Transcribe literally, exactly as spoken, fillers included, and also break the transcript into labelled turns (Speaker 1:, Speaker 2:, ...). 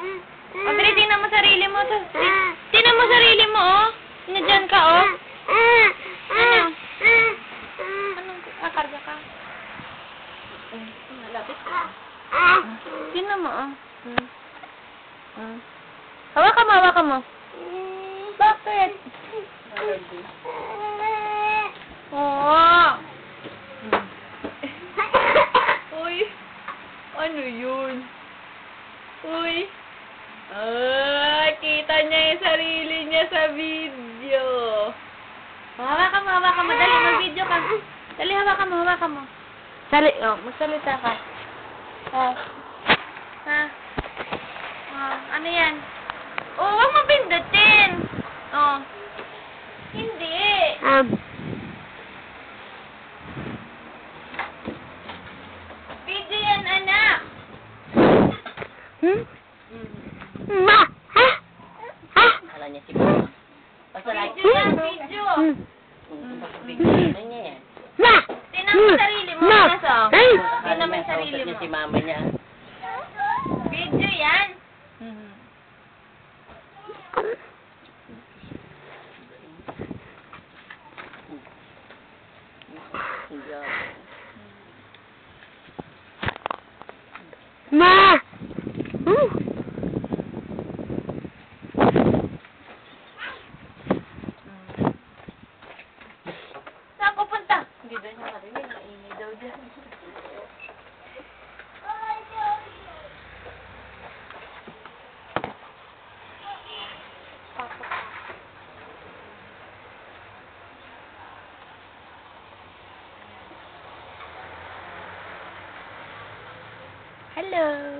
Speaker 1: Audrey, tingnan mo sarili mo. Tingnan mo sarili mo, oh. Nandiyan ka, oh. Ano? Anong, ah, karga ka? Malapit ka. Tingnan mo, oh. Hmm. Hmm. Hawakan mo, hawakan mo. Bakit? Oo. Uy. Ano yun? Uy. Ah, kita niya yung sarili niya sa video. Hawakan mo, hawakan mo. Dali, mag-video ka. Dali, hawakan mo, hawakan mo. Sali, oh, magsalita ka. Oh. Ha? Oh, ano yan? Oh, huwag mo pindutin. Oh. Hindi.
Speaker 2: Um.
Speaker 1: Video yan, anak.
Speaker 2: Hmm? Ma! Ha? Ha?
Speaker 3: Alam niya si Mama. Basta like
Speaker 1: Video yan, video.
Speaker 2: Hmm.
Speaker 3: Ano niya yan?
Speaker 2: Ma!
Speaker 1: Tingnan mo sarili mo,
Speaker 2: Ma!
Speaker 1: Nasa.
Speaker 2: Ay!
Speaker 1: Tingnan mo yung sarili
Speaker 3: niya
Speaker 1: mo.
Speaker 3: si Mama niya.
Speaker 1: Video yan.
Speaker 2: Ma! Hmm.
Speaker 1: Saan ko punta? Hindi daw niya marinig. Maingay daw dyan. Hello.